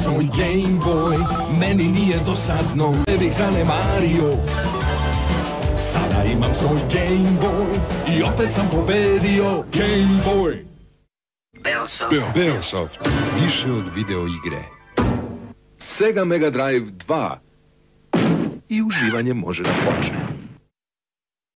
svoj Game Boy, meni nije dosadno, ne bih zanemario. Sada imam svoj Game Boy i opet sam pobedio. Game Boy. Beosoft, više od video igre. Sega Mega Drive 2 i uživanje može da počne.